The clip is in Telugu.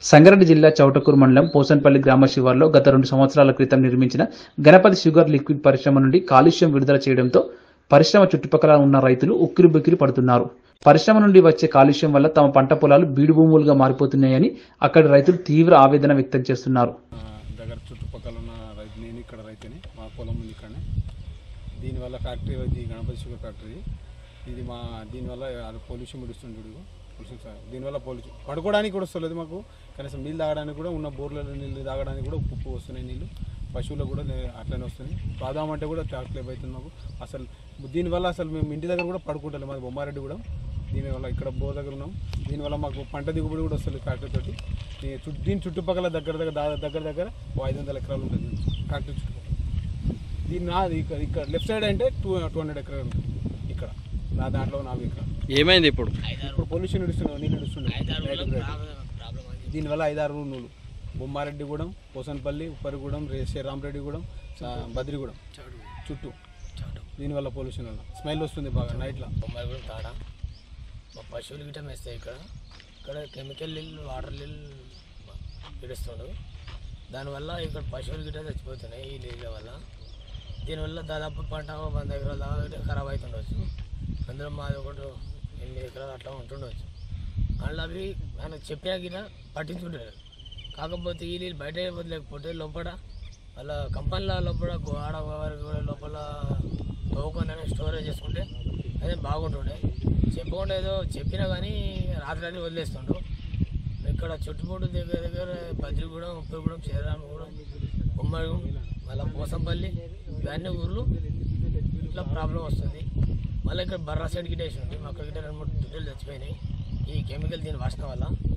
సంగారెడ్డి జిల్లా చౌటకూరు మండలం పోసన్పల్లి గ్రామ శివార్లో గత 2 సంవత్సరాల క్రితం నిర్మించిన గణపతి షుగర్ లిక్విడ్ పరిశ్రమ నుండి కాలుష్యం విడుదల చేయడంతో పరిశ్రమ చుట్టుపక్కల ఉన్న రైతులు ఉక్కిరిబిక్కిరి పడుతున్నారు. పరిశ్రమ నుండి వచ్చే కాలుష్యం వల్ల తమ పంట పొలాలు బీడు భూములుగా మారిపోతున్నాయని అక్కడి రైతులు తీవ్ర ఆవేదన వ్యక్తం చేస్తున్నారు. దగ్గర చుట్టుపక్కల ఉన్న రైతు, నేను ఇక్కడ రైతుని, మా పొలం ఉంది ఇక్కడనే. దీనివల్ల ఫ్యాక్టరీ ఇది గణపతి షుగర్ ఫ్యాక్టరీ. ఇది దీనివల్ల పొల్యూషన్ విడుస్తుంది. దీనివల్ల పొల్యూషన్ పడుకోవడానికి కూడా వస్తలేదు మాకు. కనీసం నీళ్ళు తాగడానికి కూడా, ఉన్న బోర్లలో నీళ్ళు తాగడానికి కూడా ఉప్పు వస్తున్నాయి నీళ్ళు. పశువులకు కూడా అట్లనే వస్తున్నాయి. తాదామంటే కూడా ట్యాక్లేప్ అవుతుంది మాకు. అసలు దీనివల్ల అసలు మేము ఇంటి దగ్గర కూడా పడుకుంటాం. మాది బొమ్మారెడ్డి కూడా. దీనివల్ల ఇక్కడ బోర్ దగ్గర ఉన్నాం. దీనివల్ల మాకు పంట దిగుబడి కూడా వస్తుంది ఫ్యాక్టరీ తోటి. దీని చుట్టుపక్కల దగ్గర 500 ఎకరాలు ఉంటుంది ఫ్యాక్టరీ చుట్టుపక్కల. దీని ఇక్కడ లెఫ్ట్ సైడ్ అంటే 200 ఎకరాలు ఉంటుంది. ఇక్కడ నా దాంట్లో 4 ఎకరాలు. ఏమైంది ఇప్పుడు పొల్యూషన్ ఇస్తున్నాం, నీళ్ళు ఇస్తున్నాం. దీనివల్ల 5-6 ఊళ్ళు, బొమ్మారెడ్డిగూడెం, పోసన్పల్లి, ఉప్పరిగూడెం, శ్రీరామరెడ్డిగూడెం, బద్రిగూడెం చుట్టూ. దీనివల్ల పొల్యూషన్ వల్ల స్మెల్ వస్తుంది బాగా నైట్లో. బొమ్మారెడ్డిగూడెం తాడ మా పశువులు గిట్ట వేస్తాయి. ఇక్కడ కెమికల్ నీళ్ళు, వాటర్ నీళ్ళు విడుస్తుండ్రు. దానివల్ల ఇక్కడ పశువులు గిట్ట చచ్చిపోతున్నాయి ఈ నీళ్ళ వల్ల. దీనివల్ల దాదాపు పంట 100 ఎకరాల దాకా ఖరాబ్ అవుతుండవచ్చు. అందులో మాది ఒకటి 8 ఎకరాలు అట్లా ఉంటుండవచ్చు. అందులో అవి ఆయన చెప్పినా గిన పట్టించుకుంటారు. కాకపోతే ఈ నీళ్ళు బయట వదిలేకపోతే లోపల వాళ్ళ కంపెనీల లోపల ఆడ వారికి కూడా లోపల తవ్వుకొని స్టోరేజ్ చేసుకుంటే అదే బాగుంటుండే. చెప్పకుండా ఏదో చెప్పినా కానీ రాత్రి వదిలేస్తుండ్రు. ఇక్కడ చుట్టుముట్టు దగ్గర బద్రిగూడెం, ఉప్పరిగూడెం, శ్రీరామగూడెం, బొమ్మగూడెం, మళ్ళీ పోసంపల్లి, ఇవన్నీ ఊర్లు ఇట్లా ప్రాబ్లం వస్తుంది. మళ్ళీ ఇక్కడ బర్రా సైడ్ గిట్ట వేసి ఉంటుంది. అక్కడ గిట్ట 2-3 దుడ్డలు చచ్చిపోయినాయి ఈ కెమికల్ దీని వాసన వల్ల.